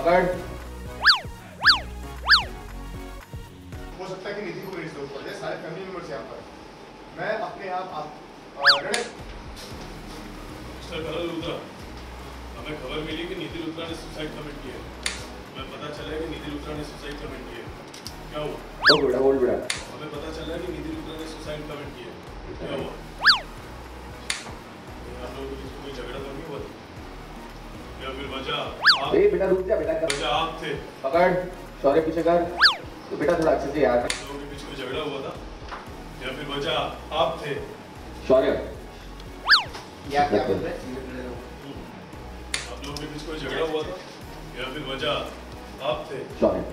पकड़। हो सकता है कि निधि को मेरी जरूरत पड़ जाए, सारे फैमिली मेंबर्स यहाँ पर। मैं अपने आप रेडी। मिस्टर करण लूथरा, हमें खबर मिली कि निधि लूथरा ने सुसाइड कमिट किया है। हमें पता चला है कि निधि लूथरा ने सुसाइड कमिट किया है। क्या हुआ? बोल बेटा, बोल बेटा। हमें पता चला है कि निधि लूथरा ने सुसाइड कमिट किया है। क्या हुआ? आप लोगों के बीच में कोई झगड़ा तो नहीं हुआ था? या फिर वजह बेटा रुक जा बेटा। वजह आप थे? पकड़, शौर्य पीछे कर। तो बेटा थोड़ा अच्छे से यार। आप लोगों के बीच कोई झगड़ा हुआ था? या फिर वजह आप थे? शौर्य या क्या बोल रहे? आप लोगों के बीच कोई झगड़ा हुआ था? या फिर वजह आप थे? शौर्य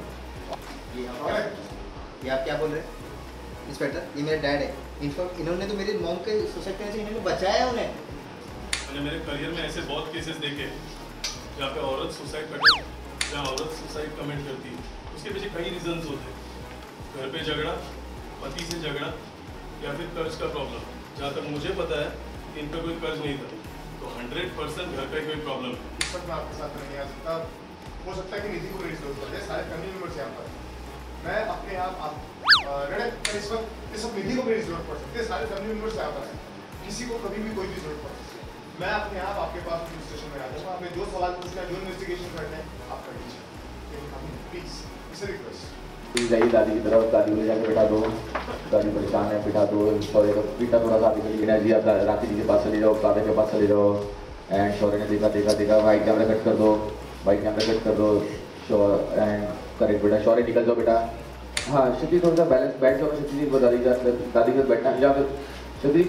ये आप क्या बोल रहे हैं इंस्पेक्टर? ये मेरे डैड है। इनफैक्ट इन्होंने तो मेरे मॉम के सुसाइड करने से इन्होंने बचाया उन्हें। मैंने मेरे करियर में ऐसे बहुत केसेस देखे जहाँ पे औरत सुसाइड करती, जहाँ औरत सुसाइड कमेंट करती, उसके पीछे कई रीजंस होते हैं। घर पे झगड़ा, पति से झगड़ा, या फिर कर्ज का प्रॉब्लम। जहाँ तक मुझे पता है कि इन पर कोई कर्ज नहीं था, तो 100% घर पे कोई प्रॉब्लम है। इस वक्त मैं आपके साथ नहीं आ सकता। हो सकता है कि निधि को मेरी जरूरत पड़ जाए, सारे फैमिली मेंबर्स यहाँ पर। मैं अपने आप रेडी। इस वक्त निधि को मेरी जरूरत पड़ सकती है, सारे फैमिली मेंबर्स यहाँ पर हैं। किसी को कभी भी कोई भी जरूरत पड़ सकती है। मैं अपने आप आपके पास पुलिस स्टेशन में आ जाऊँगा। आपने जो सवाल पूछना है, जो इन्वेस्टिगेशन करना है, आप कर लीजिए। लेकिन अभी प्लीज इसे रिक्वेस्ट जाइए दादी की तरफ। दादी को जाके बैठा दो। दादी परेशान है, बिठा दो। शौर्य को पीटा थोड़ा सा आगे लेना जी। आप राखी जी के पास चले जाओ, कादर के पास चले जाओ। एंड शौर्य ने देखा भाई कैमरा कट कर दो, भाई कैमरा कट कर दो। एंड करेक्ट बेटा, शौर्य निकल जाओ बेटा। हाँ शक्ति थोड़ा सा बैलेंस बैठ जाओ। शक्ति जी दादी के साथ बैठना या फिर शक्ति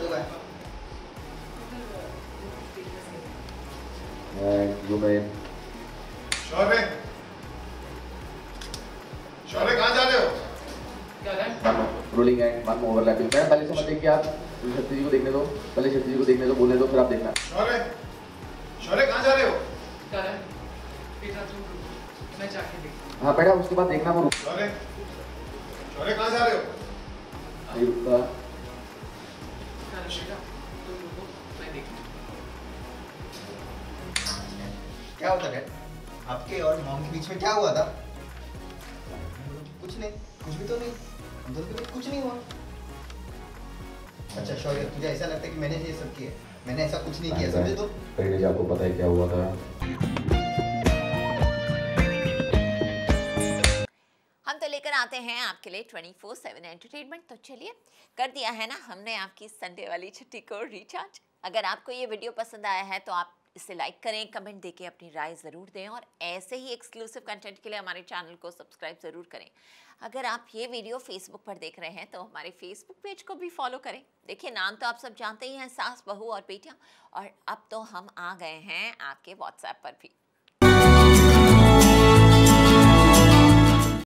शौर्य कहाँ जा रहे हो? Rolling and one overlapping. Madam पहले से मत देखिए आप, शक्ति जी को देखने दो। पहले शक्ति जी को देखने दो, बोलने दो, फिर आप देखना। शौर्य कहाँ जा रहे हो? मैं जाके देखता हाँ बेटा, उसके बाद देखना वो। शौर्य कहाँ जा रहे हो? नहीं रुकता। क्या होता है आपके और मॉम के बीच में? क्या हुआ था? कुछ नहीं, कुछ भी तो नहीं। हम दोनों के बीच कुछ नहीं हुआ। अच्छा शौर्य, तुझे ऐसा लगता है कि मैंने ये सब किया? मैंने ऐसा कुछ नहीं किया, समझे? तो पहले जी आपको पता है क्या हुआ था। हम तो लेकर आते हैं आपके लिए 24/7 एंटरटेनमेंट। तो चलिए, कर दिया है ना हमने आपकी संडे वाली छुट्टी को रिचार्ज। अगर आपको ये वीडियो पसंद आया है तो आप इसे लाइक करें, कमेंट देके अपनी राय ज़रूर दें, और ऐसे ही एक्सक्लूसिव कंटेंट के लिए हमारे चैनल को सब्सक्राइब ज़रूर करें। अगर आप ये वीडियो फेसबुक पर देख रहे हैं तो हमारे फेसबुक पेज को भी फॉलो करें। देखिए, नाम तो आप सब जानते ही हैं, सास, बहू और बेटियाँ, और अब तो हम आ गए हैं आपके व्हाट्सएप पर भी।